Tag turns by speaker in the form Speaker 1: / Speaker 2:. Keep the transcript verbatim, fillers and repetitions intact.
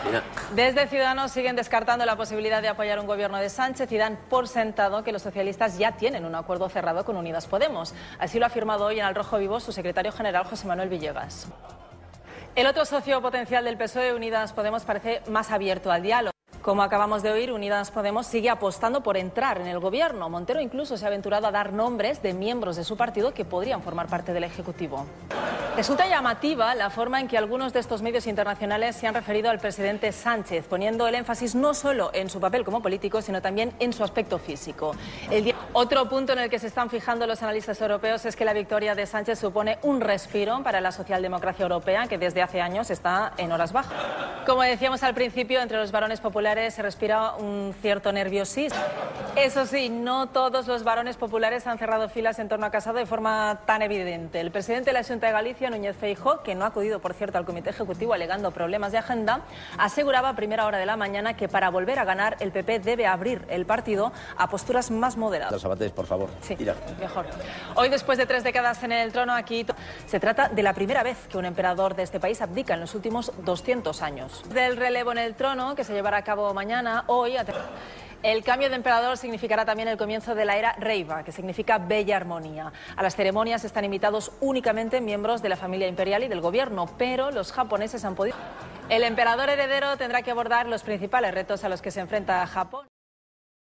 Speaker 1: Mira.
Speaker 2: Desde Ciudadanos siguen descartando la posibilidad de apoyar un gobierno de Sánchez y dan por sentado que los socialistas ya tienen un acuerdo cerrado con Unidas Podemos. Así lo ha afirmado hoy en Al Rojo Vivo su secretario general José Manuel Villegas. El otro socio potencial del P S O E, Unidas Podemos, parece más abierto al diálogo. Como acabamos de oír, Unidas Podemos sigue apostando por entrar en el gobierno. Montero incluso se ha aventurado a dar nombres de miembros de su partido que podrían formar parte del Ejecutivo. Resulta llamativa la forma en que algunos de estos medios internacionales se han referido al presidente Sánchez, poniendo el énfasis no solo en su papel como político, sino también en su aspecto físico. El día... Otro punto en el que se están fijando los analistas europeos es que la victoria de Sánchez supone un respiro para la socialdemocracia europea, que desde hace años está en horas bajas. Como decíamos al principio, entre los varones populares se respira un cierto nerviosismo. Eso sí, no todos los varones populares han cerrado filas en torno a Casado de forma tan evidente. El presidente de la Xunta de Galicia, Núñez Feijóo, que no ha acudido, por cierto, al comité ejecutivo alegando problemas de agenda, aseguraba a primera hora de la mañana que para volver a ganar el P P debe abrir el partido a posturas más moderadas.
Speaker 1: Los sabates, por favor.
Speaker 2: Sí,
Speaker 1: Tira.
Speaker 2: mejor. Hoy, después de tres décadas en el trono, aquí se trata de la primera vez que un emperador de este país abdica en los últimos doscientos años. Del relevo en el trono, que se llevará a cabo mañana, hoy... El cambio de emperador significará también el comienzo de la era Reiva, que significa bella armonía. A las ceremonias están invitados únicamente miembros de la familia imperial y del gobierno, pero los japoneses han podido... El emperador heredero tendrá que abordar los principales retos a los que se enfrenta Japón.